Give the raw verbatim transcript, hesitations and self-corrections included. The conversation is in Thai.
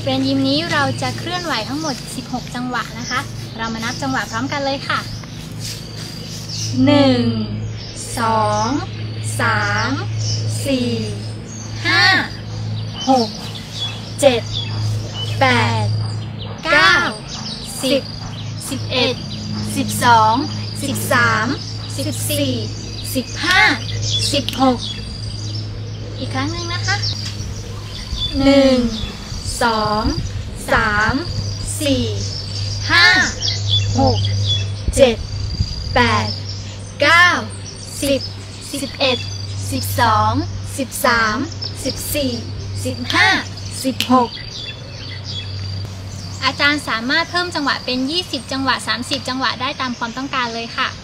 เฟรนยิมนี้เราจะเคลื่อนไหวทั้งหมดสิบหกจังหวะนะคะเรามานับจังหวะพร้อมกันเลยค่ะหนึ่ง สอง สาม สี่ ห้า หก เจ็ด แปด เก้า สิบ สิบเอ็ด สิบสอง สิบสาม สิบสี่ สิบห้า สิบหกอีกครั้งหนึ่งนะคะหนึ่ง สอง สาม สี่ ห้า หก เจ็ด แปด เก้า สิบ สิบเอ็ด สิบสอง สิบสาม สิบสี่ สิบห้า สิบหกอาจารย์สามารถเพิ่มจังหวะเป็นยี่สิบจังหวะสามสิบจังหวะได้ตามความต้องการเลยค่ะ